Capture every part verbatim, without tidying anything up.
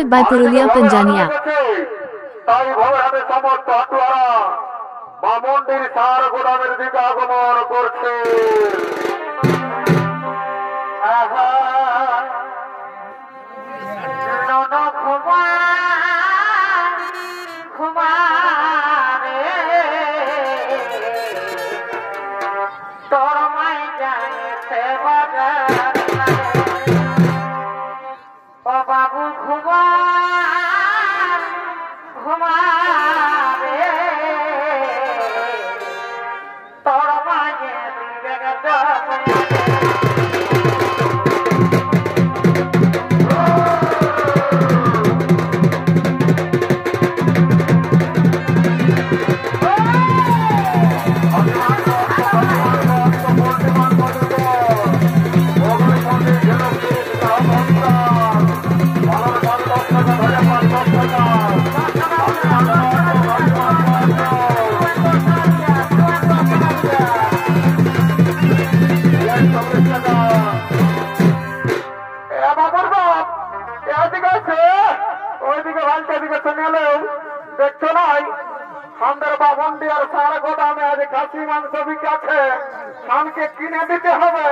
by Purulia Panjania. তাই ভবঘাটে সমস্ত হাটুয়ারা বামন্ডির সার গোদামের দিকে আগমন করছে। বাবু ঘুমা ঘুমা রে তোর মাঝে দেখছো নাই আমাদের বাবন্ডিয়ার সার গোদামে আজ খাসি মাংস বিকাছে, খানকে কিনে দিতে হবে।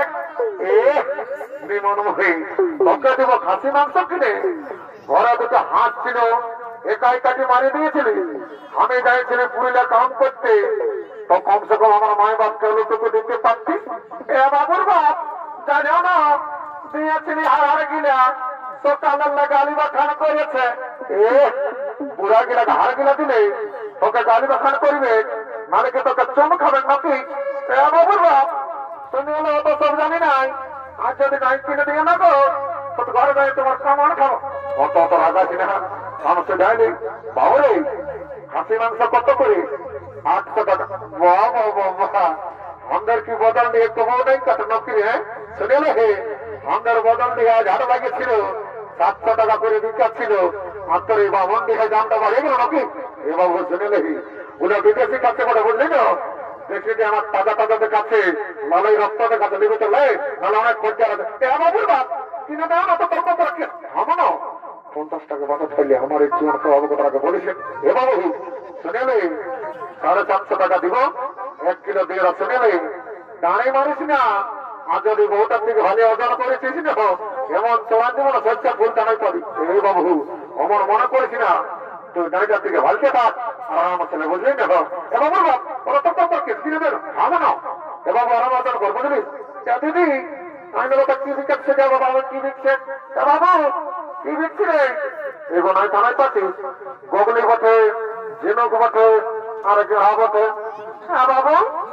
তোকে দেবো খাসি মাংস কিনে? ঘরে দুটো হাত ছিল, একাই কাটি মারি দিয়েছিলি। আমি যাইছিলি পুরুলিয়া কাম করতে, তো কমসে কম আমার মায়ের বাপকে লোকটুকু দিতে পারতি। এ বাবুর বাপ জানিও না দিয়েছিলি হার হার গিলা সকালের গালি বাখান করেছে। এ বুড়া গিলা হার গিলা দিলে তোকে গালি বাখান করবে, নালে তোকে চম খাবে নাকি? এ বাবুর বাপ তুমি হলো অত সব জানি নাই, আর যদি নাই কিনে দিয়ে না গো তো ঘরে যাই তোমার কামান খাবো। অত অত রাগাছি না, মানুষে যায়নি। বাবুরে খাসি মাংস কত করে? আটশো টাকা। বাবা বাবা আমাদের কি বদল দিয়ে তোমার নেই কাটা নাকি রে? শুনে হে আমাদের বদল দিয়ে আজ হাট লাগিয়েছিল, সাতশো টাকা করে বিকাচ্ছিল। আর তোর এই বামন দিয়ে দামটা বাড়িয়ে গেল নাকি? এ বাবু শুনে নেই ওরা বিদেশি কাছে করে বুঝলি না? দেখি যে আমার তাজা তাজা দেখাচ্ছে, লালাই রক্ত দেখাচ্ছে, লিখে চলে নাহলে অনেক খরচা আছে। এ বাবুর বাপ কিনে দেওয়া না তো তোর কত রাখি আমানো পঞ্চাশ টাকা বাজার ফেললে আমার এই জীবন অবগত টাকা বলেছে। এ বাবু শুনে নেই সাড়ে চারশো টাকা দিব এক কিলো দিয়ে শুনে নেই দাঁড়িয়ে মারিস না। আর যদি বউটার দিকে ভালো অর্জন করেছিস না এমন চড়ান দিব না সচ্চা ফুল টানাই পাবি। এই বাবু আমার মনে করেছি না তুই গাড়িটার দিকে ভালকে থাক আর আমার ছেলে বুঝলি না। এ বাবুর বাপ ওরা তো কত কিনে দেন হবে না। এ বাবু আরাম অর্জন কর বুঝলি? দিদি আমি ওটা কি বিকাচ্ছে যাবো বাবু কি বিকছে? এ বাবু কি বিকছি রে? এগো নয় টানাই পাচ্ছিস গগলি বটে ঝিনুক বটে আর গেহা বটে। হ্যাঁ বাবু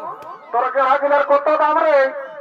তোর গেহা গিলার কত দাম রে?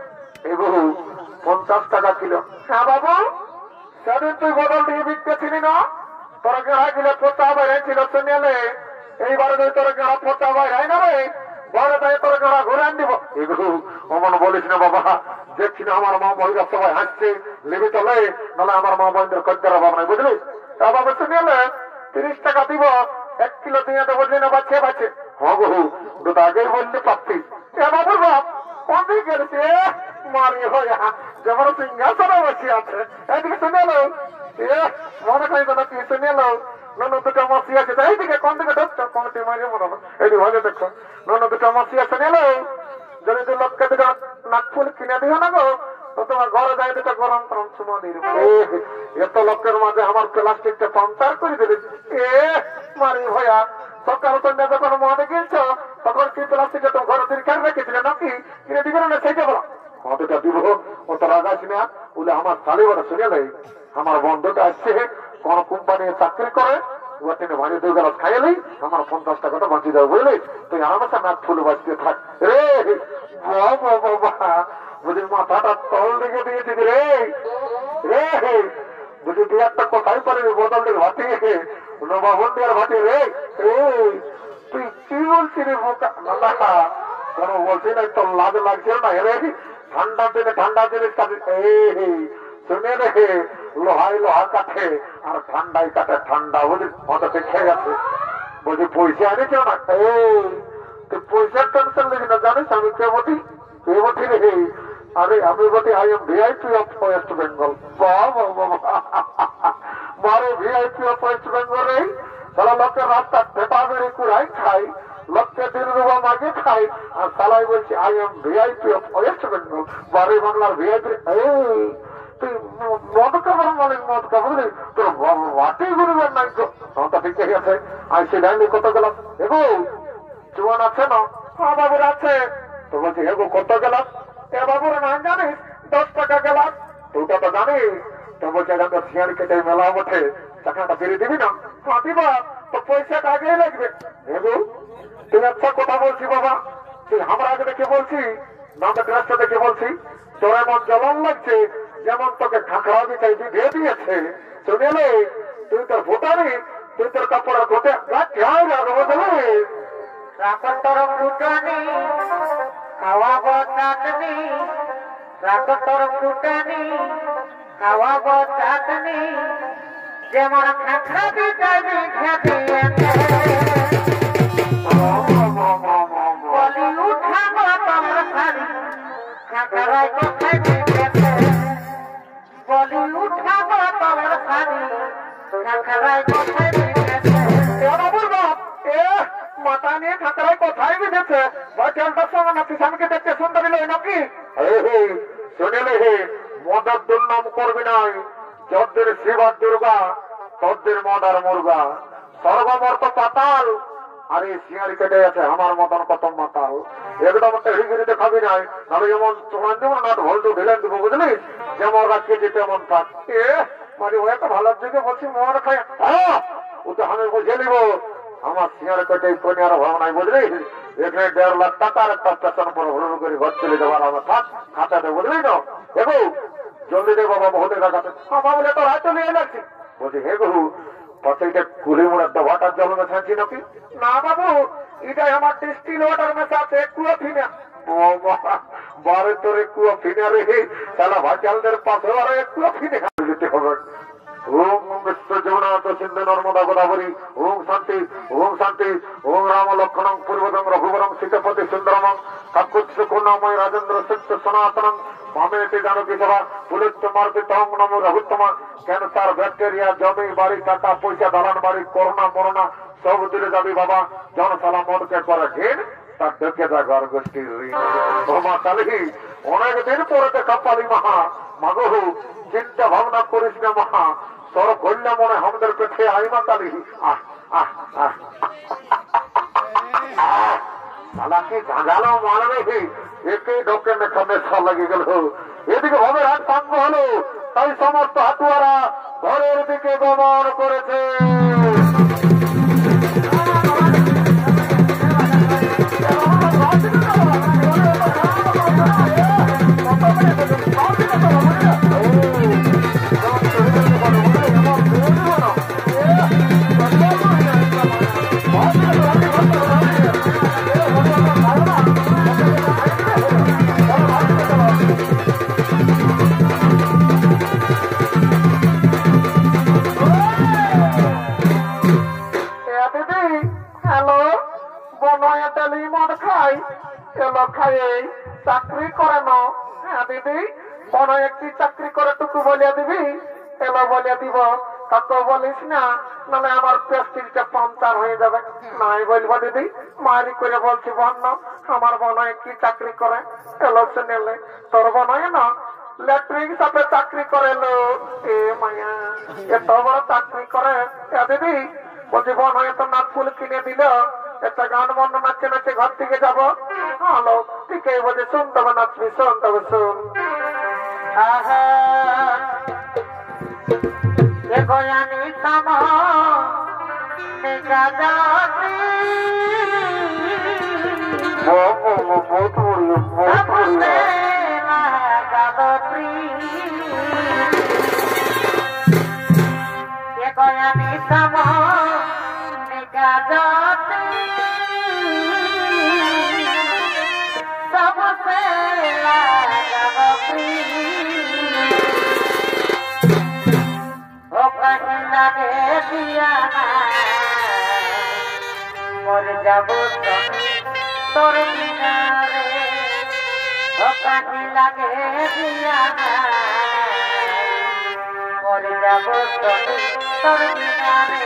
এই বহু পঞ্চাশ টাকা কিলো। হ্যাঁ বাবু সেদিন তুই বদল দিয়ে বিকতেছিলি না? তোর গেহা গিলে পোতা বাইরে ছিল শুনিয়ালে এইবারে তুই তোর গেহা পোতা বাইরে নেবে ঘরে তাই তোর গেহা ঘুরে আন দিব। এগুলো অমন বলিস না বাবা, দেখছি না আমার মা বহিরা সবাই হাসছে লেগে চলে, নাহলে আমার মা বহিনের কদ্দার অভাব নাই বুঝলি? তা বাবু শুনিয়ালে তিরিশ টাকা দিব এক কিলো দিয়ে তো বুঝলি না বাচ্চে বাচ্চে। হ্যাঁ বহু দুটো আগেই বলতে পারতিস। এ বাবুর বাপ কোন দিকে গেছে মারি হইয়া যেমন সিংহাসনে বসে আছে এইদিকে শুনে এলো। এ মনে করি তো নাকি শুনে এলো নন দুটো মাসি আছে এইদিকে কোন দিকে ঢুকছো কমিটি মারিয়ে মনে হবে এটি ভালো দেখো নন দুটো মাসি আছে এলো। যদি দু লক্ষে দুটো নাকফুল কিনে দিও না গো তো তোমার ঘরে যাই দুটো গরম গরম চুমা দিয়ে এত লক্ষের মাঝে আমার প্লাস্টিকটা পাঞ্চার করে দিলি। এ মারি ভয়া সকাল সন্ধ্যা যখন মনে গিয়েছ তখন কি প্লাস্টিকে তো ঘরে তিনি কেন রেখেছিলে নাকি কিনে দিবে না সেই বলো কতটা দিব অত রাগাছ না বলে আমার শালি বলে শুনে নেই আমার বন্ধুটা আসছে কোন কোম্পানি চাকরি করে ওখানে ভাঙে দুই গেল খাইলেই আমার পঞ্চাশ টাকাটা বাঁচিয়ে দেবো বুঝলি? তুই আরামে নাক ফুল বাঁচিয়ে থাক রে। বাবা বুঝি মাথাটা তল দিকে দিয়েছি রে রে বুঝি তুই একটা কোথায় পারিনি বদল দিকে ভাটি নবাবন্দিয়ার ভাটি রে। তুই কি বলছিস রে বোকা কোন বলছি না তোর লাজ লাগছিল না রে? ঠান্ডার দিনে ঠান্ডা জিনিস কাটে শুনে রে লোহাই লোহা কাটে আর ঠান্ডাই কাটে ঠান্ডা বুঝি মতো দেখে গেছে বুঝি পয়সা আনিস না। তুই পয়সার টেনশন দেখি না জানিস আমি কে বটি কে বটি রে? আরে আমি বটি I am VIP of West Bengal. মারে ভিআইপি ওয়েস্ট বেঙ্গলে সারা লোকের রাস্তা টেপা বেড়ে কুড়াই খাই, লোককে দিন রুবা মাগে খাই, আর সালাই বলছি I am VIP of West Bengal. বারে বাংলার ভিআইপি এই তুই মদ খাবার মালিক মদ খাবার তোর বাটি গুরুবেন নাই তো তা ঠিক আছে। আইসি লাইনে কত গেলাম এগো জোয়ান আছে না? হ্যাঁ বাবুর আছে। তো বলছি এগো কত গেলাম? এ বাবুর নাম জানিস? দশ টাকা গেলাম। তোটা তো জানিস? তো বলছে এখানকার শিয়াল কেটে মেলা ওঠে, টাকাটা ফিরে দিবি না? হ্যাঁ দিবা, তো পয়সাটা আগেই লাগবে। এগো তুই আচ্ছা কথা বলছি বাবা, তুই আমরা আগে দেখে বলছি নামটা ড্রেসটা দেখে বলছি তোর এমন জ্বলন লাগছে যেমন তোকে খাঁকড়া বিছাই দিয়ে দিয়েছে। শুনেলে তুই তোর ভোটারি, তুই তোর কাপড় ঘটে গাছ বুঝলি? রাকতর ফুটানি খাওয়াব চাটনি, রাকতর ফুটানি খাওয়াব চাটনি, যেমন খাঁকড়া বিছাবি খেতে বলি উঠাব তোমার শাড়ি, খাঁকড়ায় কোথায় বিকেছে বলি উঠাব তোমার শাড়ি, খাঁকড়ায় কোথায় বিকেছে। বাবুর বাপ এ মাথা নিয়ে খাঁকড়ায় কোথায় বিঁধেছে? বয়টার সঙ্গে নাকি স্বামীকে দেখতে সুন্দরী লই নাকি? শুনেলে হে মদের দুর্নাম করবি নাই, যদ্দের শিবার দুর্গা তদ্দের মদার মুর্গা, স্বর্গমর্ত পাতাল আর এই শিয়ারি কেটে আছে আমার মতন কত মাতাল। একদম হিগিরিতে খাবি নাই, নাহলে যেমন তোমার যেমন নাট ভল্টু ঢেলেন দেবো বুঝলিস, যেমন রাখিয়েছি তেমন থাক। এ মানে ও একটা ভালোর দিকে বলছি মর খাই ও তো আমি বুঝে নিব আমার শিয়ার কেটে কনিয়ার ভাবনাই বুঝলি, এখানে দেড় লাখ টাকার একটা স্টেশন পর হলুদ করে ঘর চলে যাবার আমার থাক খাতাতে বুঝলি না। হেগু জলদি দে বাবা বহু টাকা খাতে বাবা বলে তো রায় চলে লাগছি। বলছি হেগু পাশে কুড়ি মোড়ের দোয়াটার জল মেশাচ্ছি নাকি? না বাবু এটাই আমার ডিস্টিল ওয়াটার মেশাচ্ছে কুয়া ফিনা। বারে তোর কুয়া ফিনা রে তাহলে ভাচালদের পাশে আরো একটু ফিনে খাতে যেতে হবে। ওম বিশ্ব জীবনাথ সিন্ধু নর্মদা গোদাবরী, ওম শান্তি ওম শান্তি, ওম রাম লক্ষণং পূর্বদং রঘুবরং সীতাপতি সুন্দরমং কাকুৎস কন্যাময় রাজেন্দ্র সত্য সনাতনং মামেতি জানকী সভা পুলিত মার্পিতং নমো রঘুত্তমা। ক্যান্সার ব্যাকটেরিয়া জমি বাড়ি টাকা পয়সা দালান বাড়ি করোনা মরোনা সব দিলে যাবি বাবা। জনসালা মনকে করে ঘের তার দেখে যা ঘর গোষ্ঠীর ঋণ। মা কালী অনেকদিন পরে দেখা পালি মহা মাগো চিন্তা ভাবনা করিস না মহা, তোর কন্যা মনে আমাদের পেটে আই মা কালী। আহ আহ আহ কি ঝাঁঝালো মারবে একে ডোকে মেখা মেশা লাগে গেল। এদিকে ভবের হাত ভাঙ্গ হলো, তাই সমস্ত হাতুয়ারা ঘরের দিকে গমন করেছে। চাকরি করে না? হ্যাঁ দিদি কোন একটি চাকরি করে টুকু বলিয়া দিবি, এলো বলিয়া দিব। কাকু বলিস না, নাহলে আমার প্রেস্টিজটা পাঞ্চার হয়ে যাবে। নাই বলবো দিদি, মারি করে বলছি বন্য আমার বোনয় কি চাকরি করে। এলো শুনেলে তোর বোনয় না ল্যাট্রিক সাথে চাকরি করে লো। এ মায়া এত বড় চাকরি করে। দিদি বলছি বোনয় তো নাচ ফুল কিনে দিল, একটা গান বন্ধ নাচে নাচে ঘর থেকে যাবো। হলো ঠিক এই বলছে শুন তবে নাচবি, শোন তবে শুন। মরে যাব তোর কিনারে, কাহি লাগে দিয়া মরে যাব তোর তোর কিনারে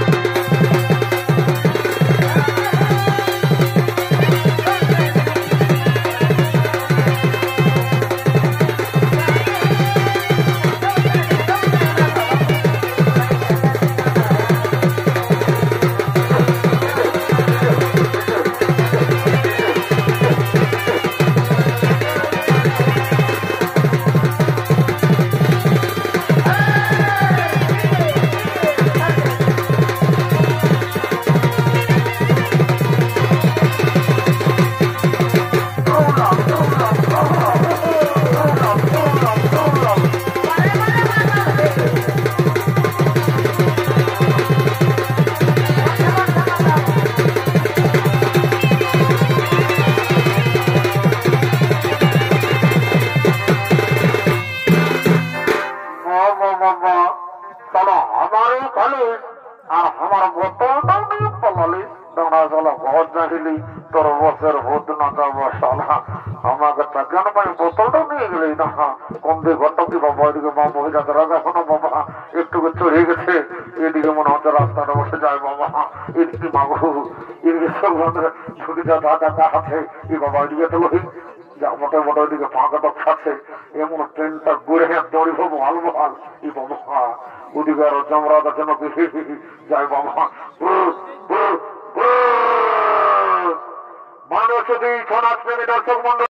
তোর বছর ভূত না মশালা আমাকে টাকান পাই বোতলটা নিয়ে গেলি না কোন দিকে ঘরটা কি বাবা এদিকে মা মহিলাদের এখনো বাবা একটু চড়ে গেছে এদিকে মনে হচ্ছে রাস্তাটা বসে যায় বাবা এদিকে মাগু এদিকে সব ঝুঁকি যা দাদা আছে এই বাবা এদিকে তো লই যা মোটা মোটা ওইদিকে ফাঁকা টক খাচ্ছে এমন ট্রেনটা ঘুরে দড়ি হবো হাল বহাল এই বাবা ওদিকে আরো জমরাটার জন্য যায় বাবা মানুষ যদি ছনাথ প্রেমী দর্শক মন্ডল